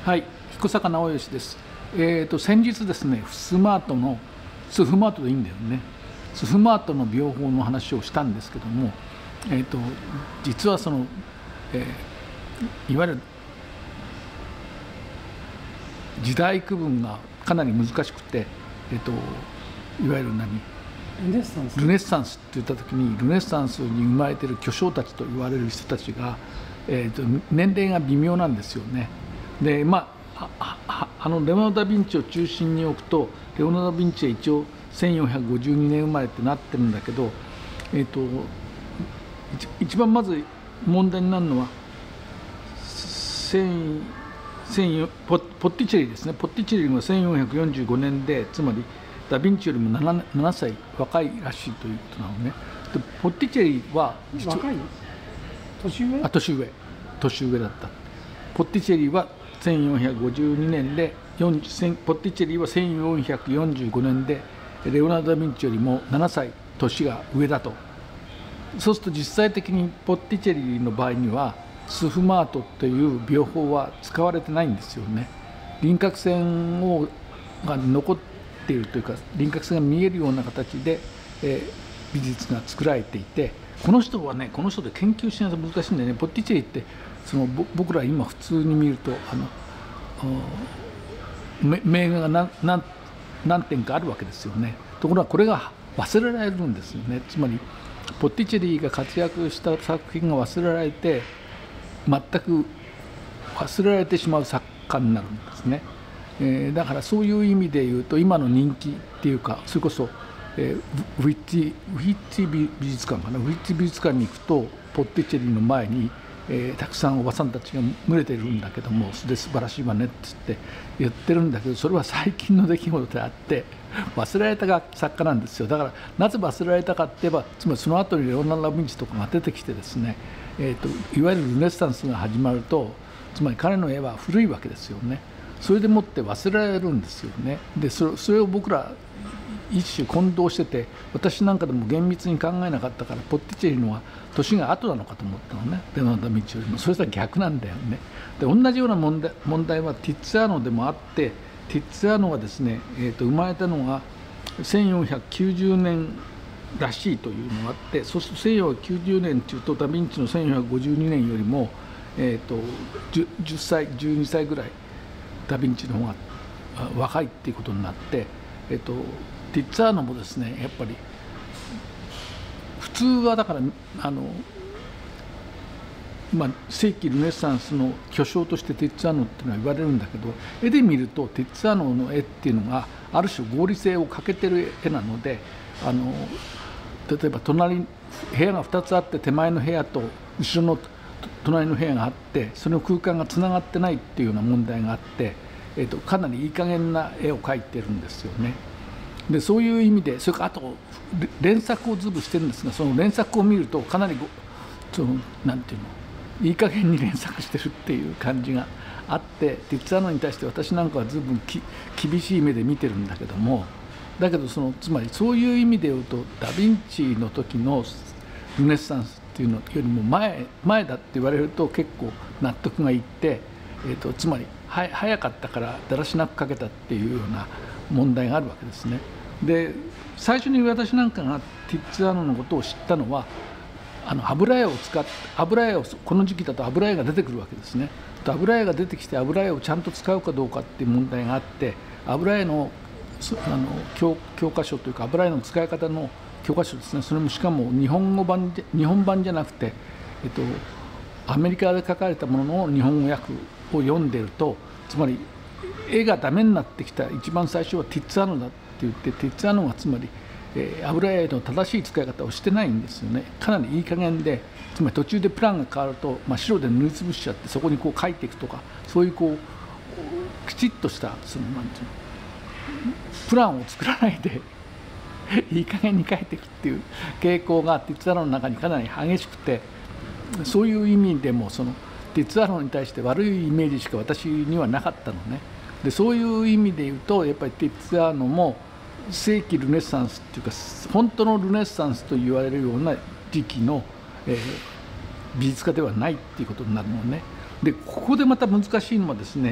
はい、彦坂直義です。先日ですね、スフマートでいいんだよね。スフマートの描法の話をしたんですけども、実はその、いわゆる時代区分がかなり難しくて、いわゆるルネッサンスって言った時に、ルネッサンスに生まれている巨匠たちと言われる人たちが、年齢が微妙なんですよね。でレオナルド・ダ・ヴィンチを中心に置くと、レオナルド・ダ・ヴィンチは一応1452年生まれってなってるんだけど、一番まず問題になるのはポッティチェリですね。ポッティチェリが1445年で、つまりダ・ヴィンチよりも 7歳若いらしいということなのね。でポッティチェリは若い年上だった。ポッティチェリは1452年で、ポッティチェリは1445年で、レオナルド・ダ・ヴィンチよりも7歳年が上だと。そうすると実際的にポッティチェリの場合にはスフマートという描法は使われてないんですよね。輪郭線が残っているというか、輪郭線が見えるような形で、美術が作られていて、この人で研究しないと難しいんだよね。ポッティチェリって僕ら今普通に見ると名画が何点かあるわけですよね。ところがこれが忘れられるんですよね。つまりポッティチェリが活躍した作品が忘れられて、全く忘れられてしまう作家になるんですね。だからそういう意味で言うと、今の人気っていうか、それこそウィッチ美術館に行くと、ポッティチェリの前にたくさんおばさんたちが群れてるんだけども、それで素晴らしいわねって言ってるんだけど、それは最近の出来事であって忘れられた作家なんですよ。だからなぜ忘れられたかって言えば、つまりその後にレオナルド・ダ・ヴィンチとかが出てきてですね、いわゆるルネッサンスが始まると、つまり彼の絵は古いわけですよね。それでもって忘れられるんですよね。でそれを僕ら一種混同してて、私なんかでも厳密に考えなかったから、ポッティチェリのは年が後なのかと思ったのね、レオナルド・ダ・ヴィンチよりも。それとは逆なんだよね。で同じような問題はティッツァーノでもあって、ティッツァーノはですね、生まれたのが1490年らしいというのがあって、そうすると1490年というと、ダ・ヴィンチの1452年よりも、10歳12歳ぐらいダ・ヴィンチの方が若いっていうことになって、ティッツァーノもですね、やっぱり普通はだから世紀ルネッサンスの巨匠としてティッツァーノっていうのは言われるんだけど、絵で見るとティッツァーノの絵っていうのがある種合理性を欠けてる絵なので、例えば部屋が2つあって、手前の部屋と後ろの隣の部屋があって、その空間がつながってないっていうような問題があって、かなりいい加減な絵を描いてるんですよね。でそういう意味で、それからあと連作をずぶしてるんですが、その連作を見るとかなりなんていうの、いい加減に連作してるっていう感じがあって、ティッツァーノに対して私なんかはずいぶん厳しい目で見てるんだけども、だけどつまりそういう意味で言うと、ダ・ヴィンチの時のルネッサンスっていうのよりも前だって言われると結構納得がいって、つまり早かったからだらしなく描けたっていうような問題があるわけですね。で最初に私なんかがティッツァーノのことを知ったのは、油絵をこの時期だと油絵が出てくるわけですね。油絵が出てきて、油絵をちゃんと使うかどうかっていう問題があって、油絵の教科書というか、油絵の使い方の教科書ですね。それもしかも日本版じゃなくて、アメリカで書かれたものの日本語訳を読んでると、つまり絵がダメになってきた一番最初はティッツァーノだって言って、ティッツァーノがつまり油絵の正しい使い方をしてないんですよね。かなりいい加減で、つまり途中でプランが変わると、白で塗りつぶしちゃって、そこにこう描いていくとか、そういうきちっとしたなんていうの、プランを作らないでいい加減に描いていくっていう傾向がティッツァーノの中にかなり激しくて、そういう意味でもティッツァーノに対して悪いイメージしか私にはなかったのね。でそういう意味で言うと、やっぱりティッツァーノも世紀ルネッサンスっていうか、本当のルネッサンスと言われるような時期の、美術家ではないっていうことになるのね。でここでまた難しいのはですね、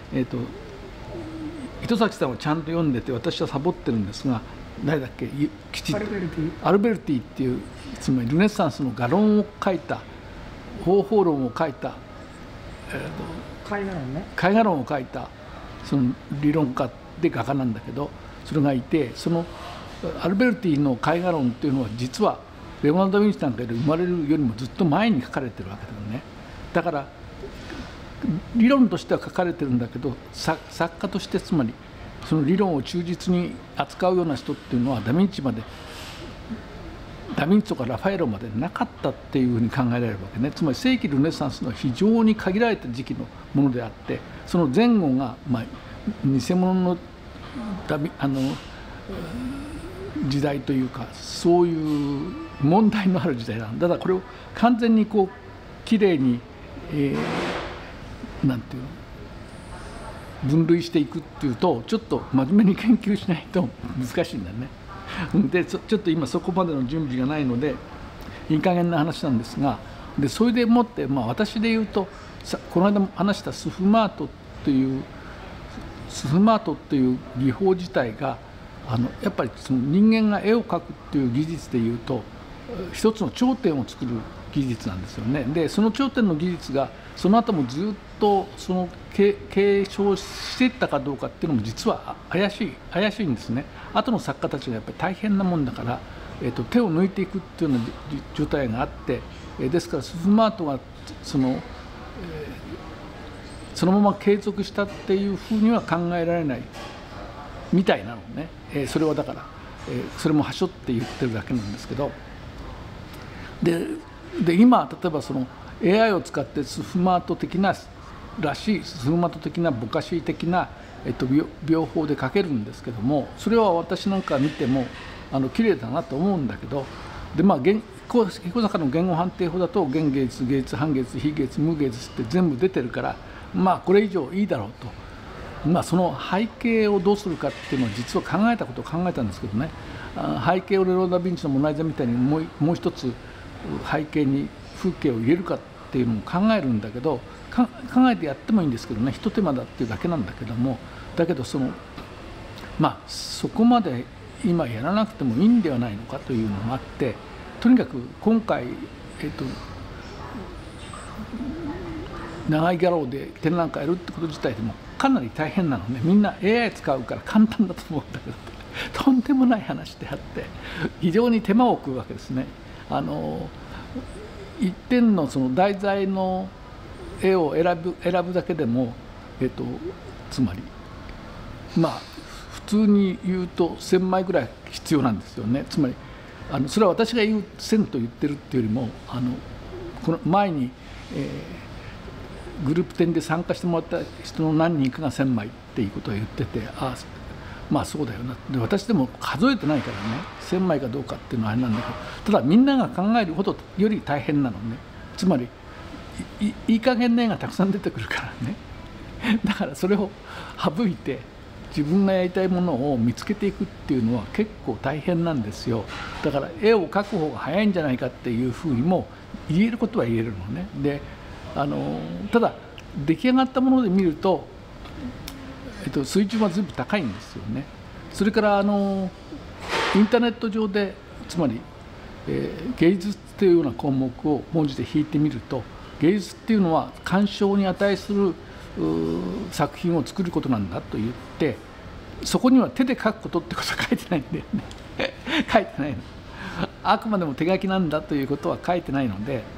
糸崎さんはちゃんと読んでて、私はサボってるんですが、誰だっけ、きちっとアルベルティっていう、つまりルネサンスの画論を書いた、方法論を書いた、 絵画論ね、 絵画論を書いたその理論家で画家なんだけど、それがいて、そのアルベルティの絵画論っていうのは実はレオナルド・ダ・ヴィンチなんかより生まれるよりもずっと前に書かれてるわけだよね。だから理論としては書かれてるんだけど、作家としてつまりその理論を忠実に扱うような人っていうのはダ・ヴィンチとかラファエロまでなかったっていうふうに考えられるわけね。つまり世紀ルネサンスの非常に限られた時期のものであって、その前後が、偽物の時代というか、そういう問題のある時代なんだ。だからこれを完全にこうきれいに、なんていうの、分類していくっていうと、ちょっと真面目に研究しないと難しいんだね。でちょっと今そこまでの準備がないのでいい加減な話なんですが、でそれでもって、私で言うとこの間も話したスフマートっていう技法自体がやっぱりその人間が絵を描くっていう技術でいうと一つの頂点を作る技術なんですよね。でその頂点の技術がその後もずっとその継承していったかどうかっていうのも実は怪しいんですね。後の作家たちがやっぱり大変なもんだから、手を抜いていくっていうような状態があって、ですからスフマートがそのまま継続したっていうふうには考えられないみたいなのね。それはだから、それもはしょって言ってるだけなんですけど、で今例えばその AI を使ってスフマート的なぼかし的な、描法で描けるんですけども、それは私なんか見ても綺麗だなと思うんだけど、で彦坂の言語判定法だと現芸術、芸術、反芸術、非芸術、無芸術って全部出てるから、これ以上いいだろうと。その背景をどうするかっていうのは実は考えたんですけどね、背景をレオナルド・ダ・ヴィンチのモナ・リザみたいにもう一つ背景に風景を入れるかっていうのも考えるんだけど、考えてやってもいいんですけどね、一手間だっていうだけなんだけども、だけどそこまで今やらなくてもいいんではないのかというのがあって、とにかく今回、長いギャローで展覧会やるってこと自体でもかなり大変なのね。みんな AI 使うから簡単だと思うんだけど、とんでもない話であって非常に手間を食うわけですね。一点のその題材の絵を選ぶだけでも、つまり普通に言うと1000枚ぐらい必要なんですよね。つまりそれは私が言う1000と言ってるっていうよりもこの前に、グループ展で参加してもらった人の何人かが1000枚っていうことを言ってて、そうだよな。で私でも数えてないからね、1000枚かどうかっていうのはあれなんだけど、ただみんなが考えるほどより大変なのね。つまりいい加減な絵がたくさん出てくるからね。だからそれを省いて自分がやりたいものを見つけていくっていうのは結構大変なんですよ。だから絵を描く方が早いんじゃないかっていうふうにも言えることは言えるのね。でただ出来上がったもので見ると、水準は随分高いんですよね。それからインターネット上でつまり、芸術というような項目を文字で引いてみると、芸術っていうのは鑑賞に値する作品を作ることなんだと言って、そこには手で描くことってことは書いてないんだよね。書いてないの。あくまでも手書きなんだということは書いてないので、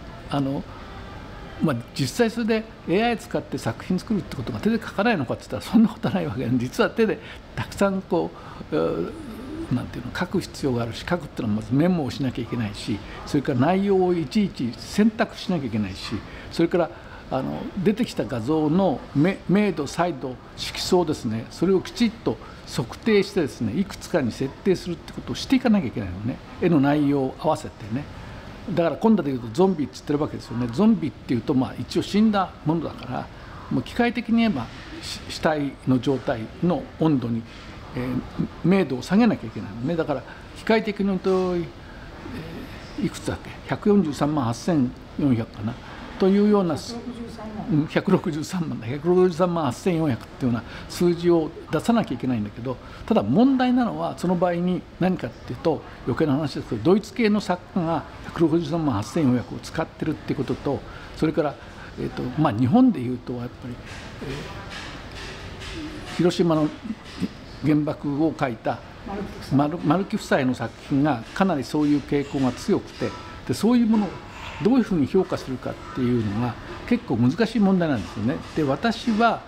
実際それで AI 使って作品作るってことが手で書かないのかって言ったらそんなことはないわけで、実は手でたくさんなんていうの書く必要があるし、書くっていうのはまずメモをしなきゃいけないし、それから内容をいちいち選択しなきゃいけないし、それから出てきた画像の明度、彩度、色相ですね、それをきちっと測定してですね、いくつかに設定するってことをしていかなきゃいけないのね。絵の内容を合わせてね。だから今度で言うとゾンビって言ってるわけですよね。ゾンビっていうと一応死んだものだから、もう機械的に言えば死体の状態の温度に、明度を下げなきゃいけないのね。だから機械的に言うと、いくつだっけ、143万8400かな、 というような 163万。 163万8400っていうような数字を出さなきゃいけないんだけど、ただ問題なのはその場合に何かっていうと、余計な話ですけど、ドイツ系の作家が163万8400を使ってるっていうことと、それから、日本でいうとやっぱり、広島の原爆を書いた丸木夫妻の作品がかなりそういう傾向が強くて、でそういうものをどういうふうに評価するかっていうのが結構難しい問題なんですよね。で私は、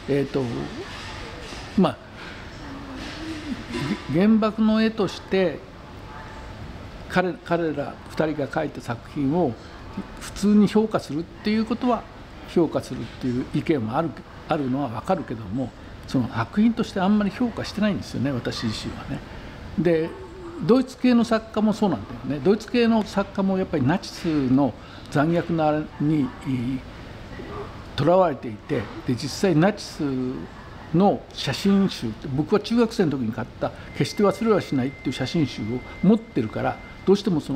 原爆の絵として彼ら2人が描いた作品を普通に評価するっていうことは評価するっていう意見もあるのは分かるけども、その作品としてあんまり評価してないんですよね、私自身はね。でドイツ系の作家もそうなんだよね。ドイツ系の作家もやっぱりナチスの残虐なあれにとらわれていて、で実際ナチスの写真集、僕は中学生の時に買った「決して忘れはしない」っていう写真集を持ってるから、どうしても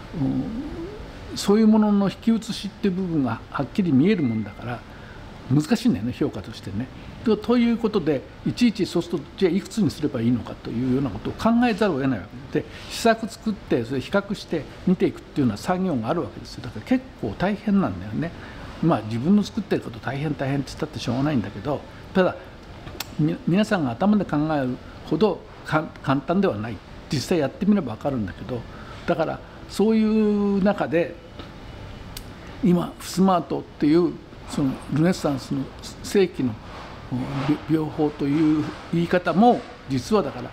そういうものの引き写しっていう部分がはっきり見えるもんだから難しいんだよね、評価としてね。ということで、いちいちそうするとじゃあいくつにすればいいのかというようなことを考えざるを得ないわけで、試作作ってそれ比較して見ていくっていうような作業があるわけですよ。だから結構大変なんだよね。自分の作ってること大変って言ったってしょうがないんだけど、ただ皆さんが頭で考えるほど簡単ではない。実際やってみれば分かるんだけど、だからそういう中で今フスマートっていうそのルネッサンスの世紀の描法という言い方も実はだから、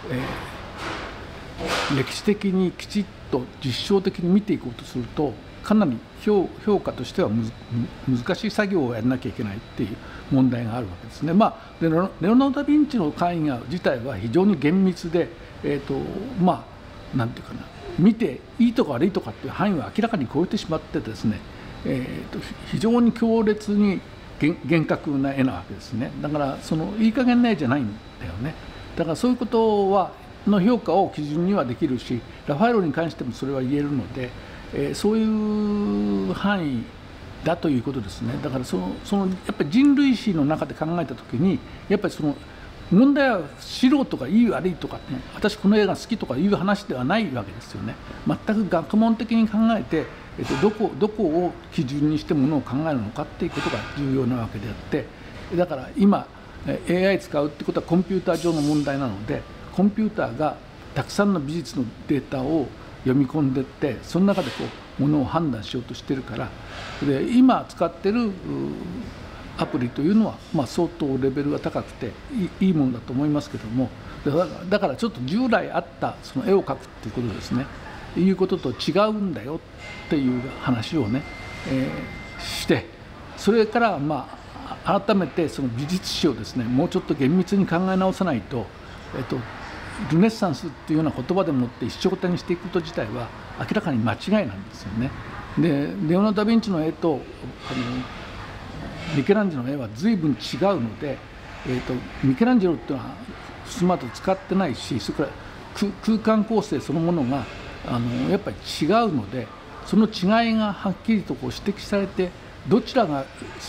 歴史的にきちっと実証的に見ていこうとするとかなり評価としては難しい作業をやらなきゃいけないっていう問題があるわけですね。レオナルド・ダ・ヴィンチの絵画自体は非常に厳密で、なんていうかな、見ていいとか悪いとかっていう範囲は明らかに超えてしまってですね、非常に強烈に厳格な絵なわけですね。だからいい加減な絵じゃないんだよね。だからそういうことの評価を基準にはできるし、ラファエロに関してもそれは言えるので、そういう範囲だということですね。だからやっぱり人類史の中で考えた時にやっぱり問題は素人がいい悪いとかって、ね、私この映画好きとかいう話ではないわけですよね。全く学問的に考えて、どこを基準にしてものを考えるのかっていうことが重要なわけであって、だから今 AI 使うってことはコンピューター上の問題なので、コンピューターがたくさんの美術のデータを読み込んでいって、その中でものを判断しようとしてるから、で今使ってるアプリというのは、相当レベルが高くていいものだと思いますけども、だからちょっと従来あったその絵を描くっていうことですね、いうことと違うんだよっていう話をね、して、それから改めてその美術史をですね、もうちょっと厳密に考え直さないと、ルネッサンスっていうような言葉でもって一緒くたにしていくこと自体は明らかに間違いなんですよね。でレオナルド・ダ・ヴィンチの絵とミケランジェロの絵は随分違うので、ミケランジェロっていうのはスマート使ってないし、それから空間構成そのものがやっぱり違うので、その違いがはっきりと指摘されて、どちらが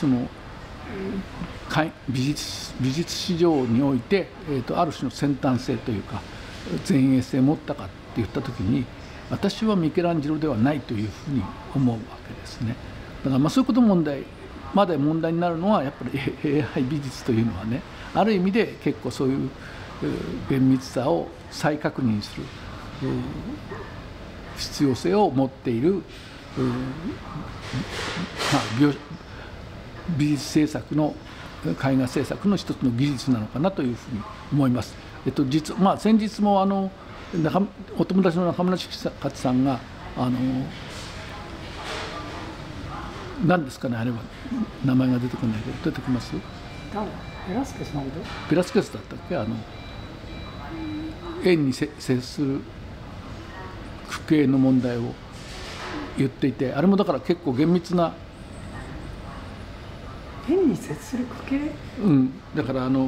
美術史上において、ある種の先端性というか前衛性を持ったかって言った時に、私はミケランジェロではないというふうに思うわけですね。だからそういうことまで問題になるのはやっぱり AI 美術というのはね、ある意味で結構そういう厳密さを再確認する必要性を持っている美術制作の絵画制作の一つの技術なのかなというふうに思います。先日もお友達の中村勝さんが何ですかね、あれは名前が出てこないけど、出てきます？ ベラスケスのこと？ ベラスケスだったっけ、円に接する区形の問題を言っていて、あれもだから結構厳密な。 円に接する区形？ だからなんだっ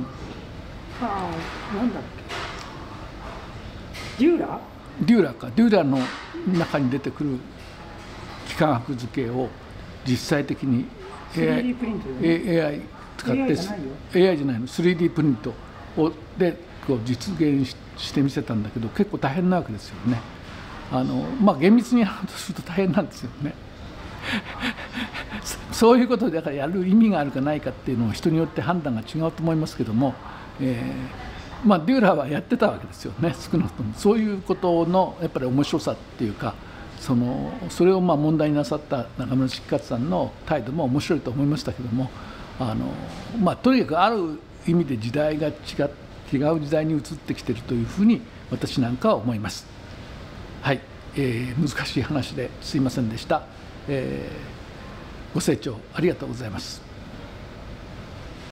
け、デューラーの中に出てくる幾何学図形を実際的に 3D プリントで AI 使って AI じゃないよ AI じゃないの 3D プリントでこう実現してみせたんだけど、結構大変なわけですよね。厳密にやろうとすると大変なんですよね。そういうことでだからやる意味があるかないかっていうのは人によって判断が違うと思いますけども、デューラーはやってたわけですよね。少なくともそういうことのやっぱり面白さっていうか、それを問題になさった中村直勝さんの態度も面白いと思いましたけども、とにかくある意味で時代が違う時代に移ってきているというふうに私なんかは思います。はい、難しい話ですいませんでした。ご清聴ありがとうございます。